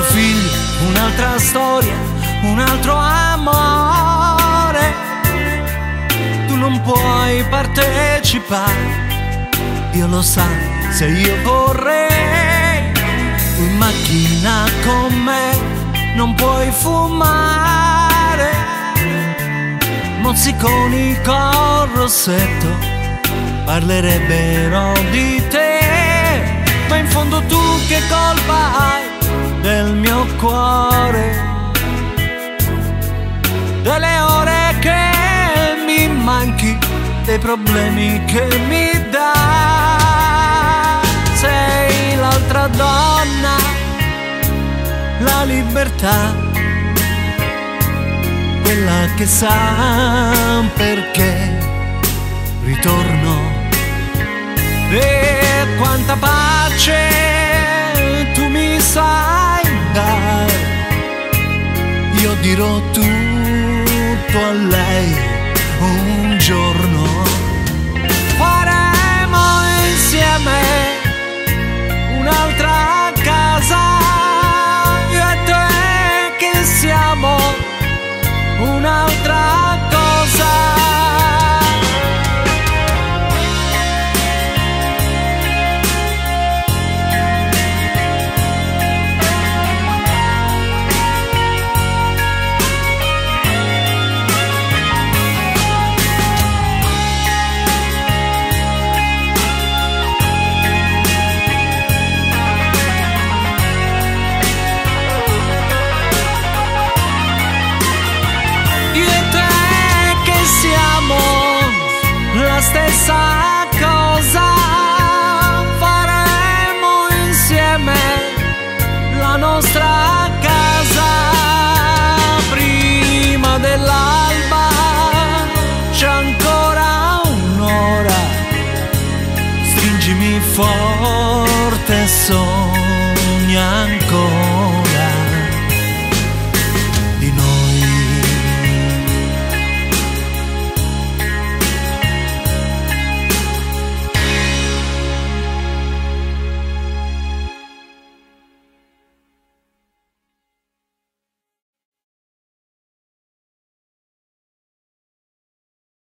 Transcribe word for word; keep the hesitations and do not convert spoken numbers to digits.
figli, un'altra storia, un altro amore. Tu non puoi partecipare, io lo sai, se io vorrei. Tu in macchina con me non puoi fumare, mozziconi col rossetto parlerebbero di te, ma in fondo tu che colpa hai del mio cuore, delle ore che mi manchi, dei problemi che mi dai. Sei l'altra donna, la libertà, quella che sa perché ritorno. E quanta pace tu mi sai dare, io dirò tutto a lei un giorno. Faremo insieme un'altra casa, io e te che siamo un'altra cosa. La stessa cosa, faremo insieme la nostra casa. Prima dell'alba c'è ancora un'ora, stringimi forte